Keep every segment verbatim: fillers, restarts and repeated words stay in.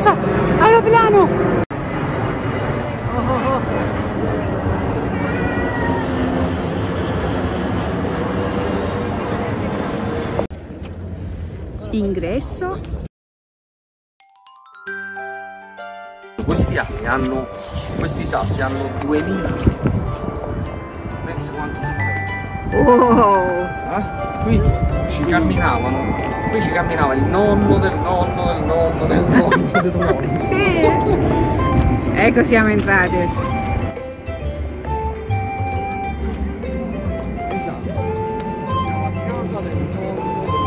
Forza! Aeroplano! Oh oh oh. Ingresso. Questi anni hanno, questi sassi hanno duemila. Pensa quanto sono vecchi. Oh. Eh? Qui ci camminavano, qui ci camminava il nonno del nonno del nonno del nonno del nonno. Sì. Ecco, siamo entrati. Esatto. Siamo a casa del nonno.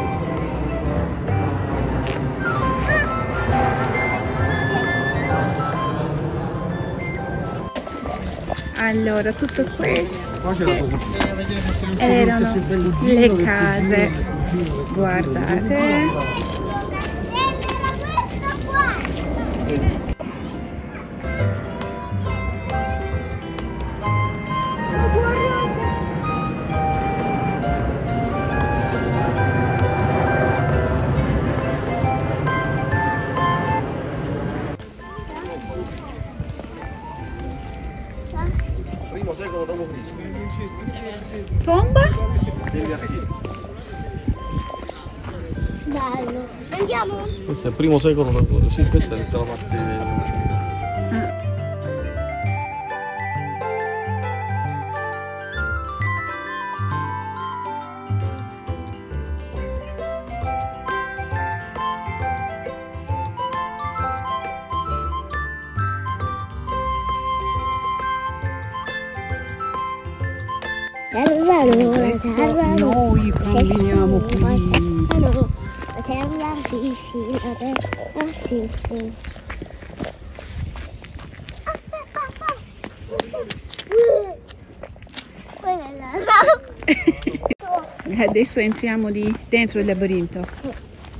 Allora, tutto questo erano le case, guardate. Primo secolo dopo Cristo. Tomba? Degli Achei. Bello. Andiamo? Questo è il primo secolo dopo. Sì, questa è tutta la parte vicina. Noi camminiamo qui. La terra sì sì, la terra sì sì. Quella è la... Adesso entriamo di dentro il labirinto.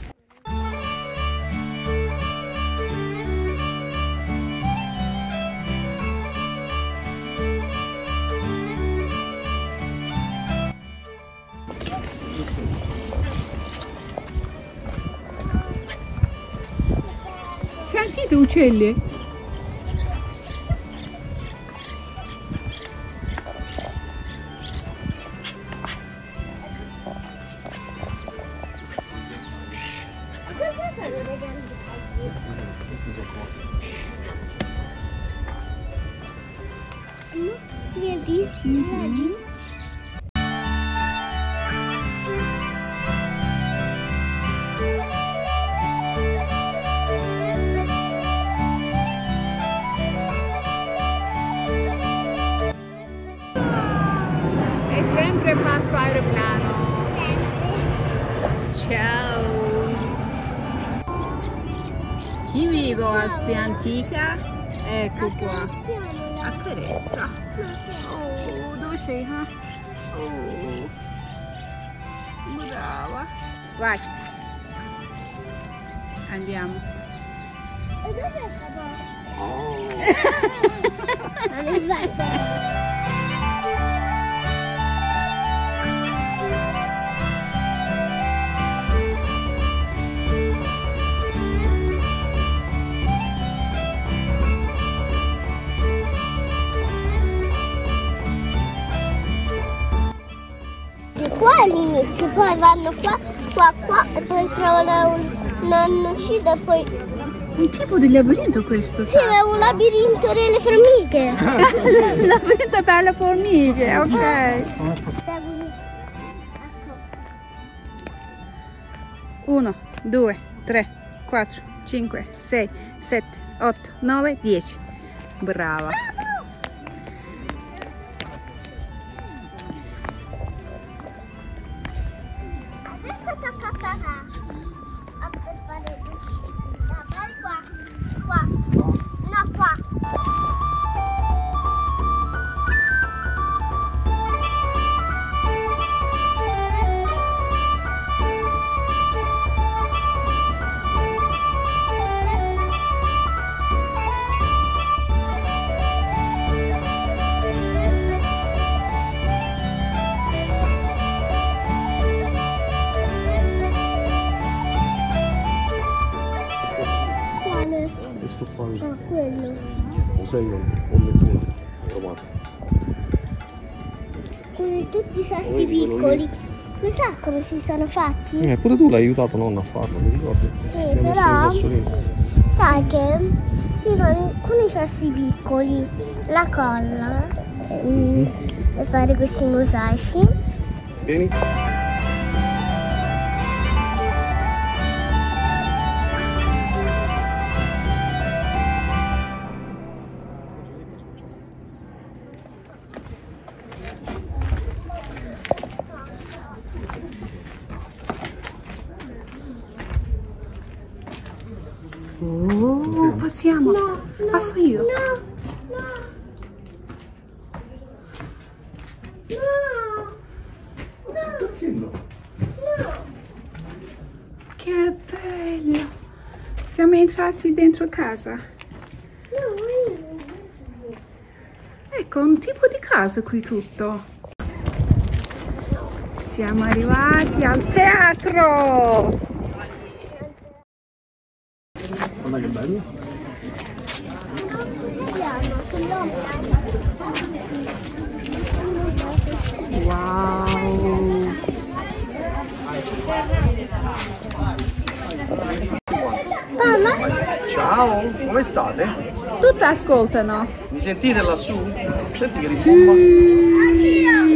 Sentite uccelli? Vedi? Vedi? È sempre passo aeroplano. Ciao. Chi vive a sti antica? Ecco qua. A Carezza. Oh, dove sei? Ah? Oh. Brava. Vai. Andiamo. E dove è stato? Non è sbagliato. Qua all'inizio, poi vanno qua, qua, qua e poi trovano un'uscita e poi... Un tipo di labirinto questo, sì, è un labirinto delle formiche. Un labirinto per le formiche, ok. uno, due, tre, quattro, cinque, sei, sette, otto, nove, dieci. Brava. Adesso tocca a Carà. A per fare l'uscita. Vai qua. Qua. No, qua. bello. Lo sai io, non metto tomato. Con tutti i sassi piccoli. Lo sa come si sono fatti? Eh, pure tu l'hai aiutato nonna a farlo, mi ricordi? Sì, però sai che si fanno con i sassi piccoli la colla mm, per fare questi mosaici. Vieni. Oh, possiamo? No, no, Passo io? No, no. No. No. Perché no? No. Che bello! Siamo entrati dentro casa. No. Ecco, un tipo di casa qui tutto. Siamo arrivati al teatro! Guarda che bello. Wow! Mamma? Ciao, come state? Tutti ascoltano. Mi sentite lassù? Senti che ribomba.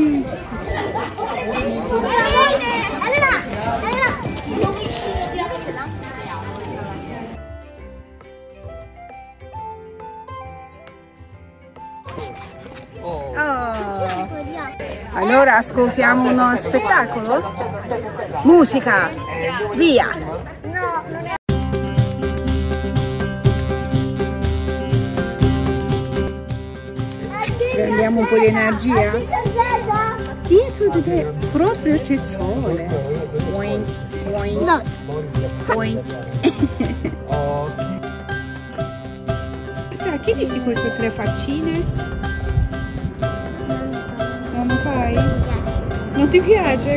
Oh. Allora ascoltiamo uno spettacolo? Musica! Via! No, non è... Prendiamo un po' di energia. Dietro di te proprio c'è sole. Boing, boing, No. boing. Sa, che dici queste tre faccine? Non lo sai? Non ti piace?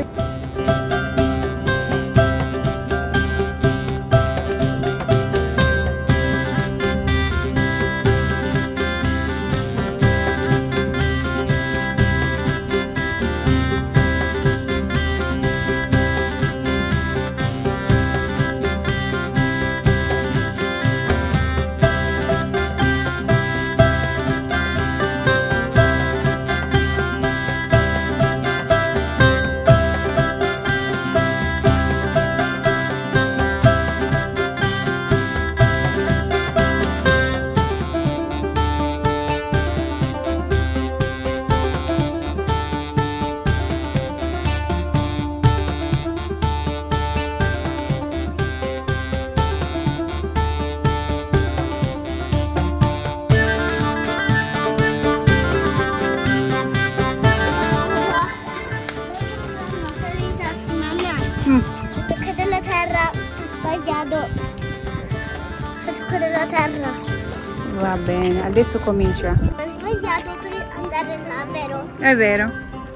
Mm. Tocca della terra, sbagliato. Tocca della terra. Va bene, adesso comincia. Ho sbagliato per andare là, vero? È vero.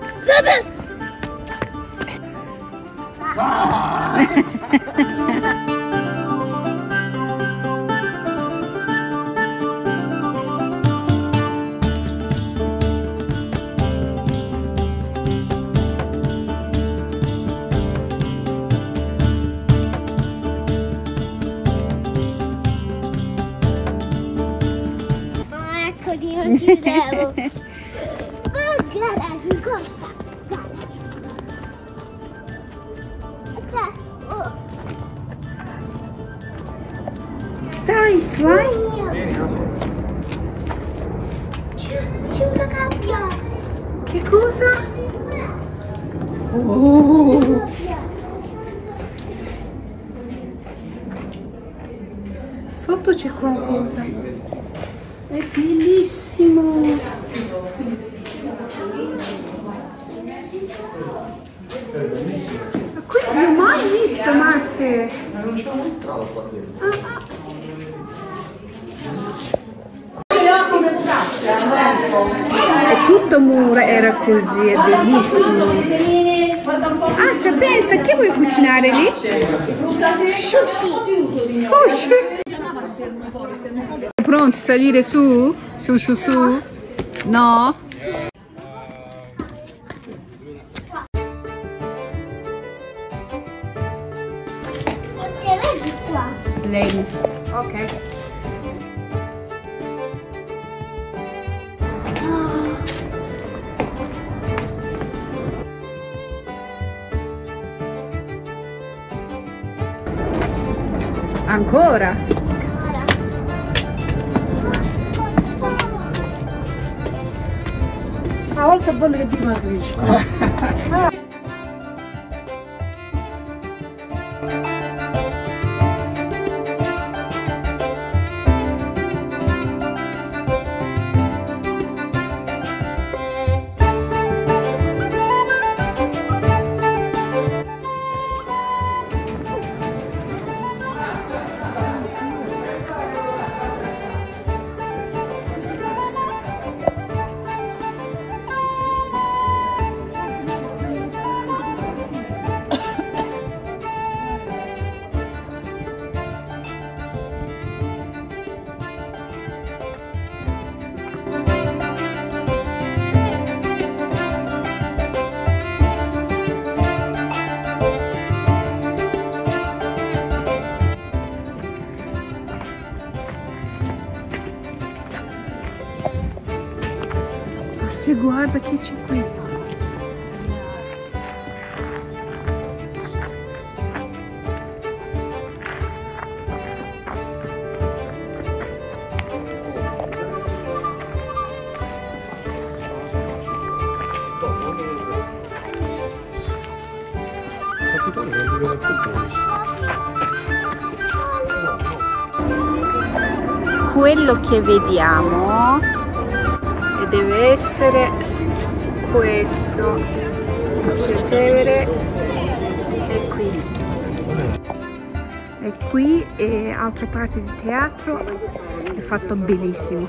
Ah, eccoti, non ci vedevo. Guarda, mi costa. Guarda. Oh. Dai, vai. Vieni, Asia. C'è c'è una gabbia. Che cosa? Oh. Sotto c'è qualcosa. È bellissimo. Ma qui non ho mai visto, Massi. Non ci ho entrato qua dietro. Ah, ah. E tutto muro era così, è bellissimo. Ah, se pensa, che vuoi cucinare lì? Sushi. Sushi. Pronto? pronti a salire su? Su, su, su? No? Vedi qua. Lei. Ok. Ancora? A volte è bello che dimagrisci. Se guarda che c'è qui. Quello che vediamo deve essere questo. C'è Tevere e qui e qui e altre parti di teatro. È fatto bellissimo.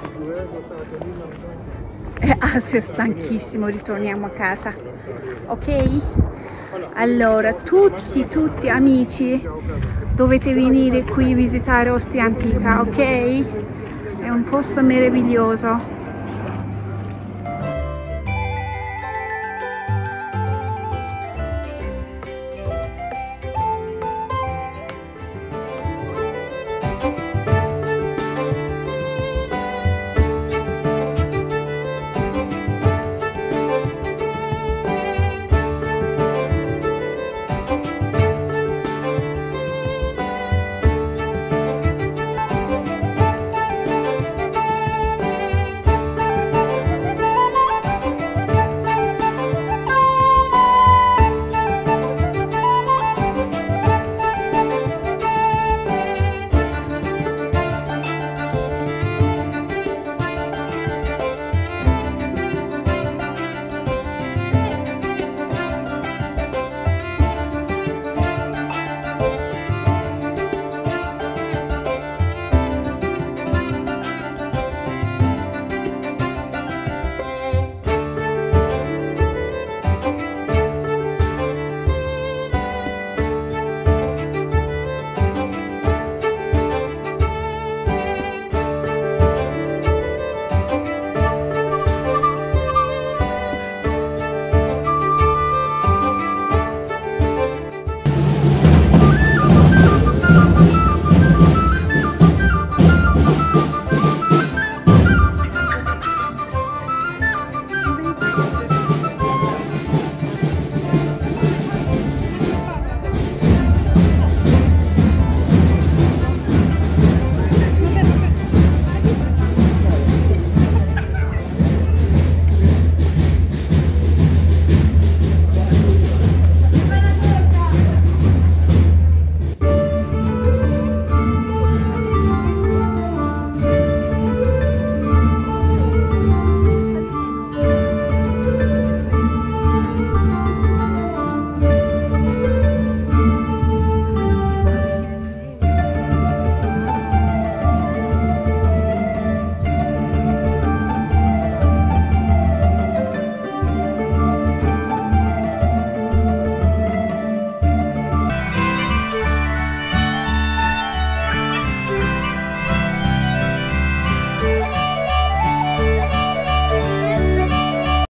E Asia è stanchissimo, ritorniamo a casa, ok? Allora tutti tutti amici dovete venire qui a visitare Ostia Antica, ok? È un posto meraviglioso.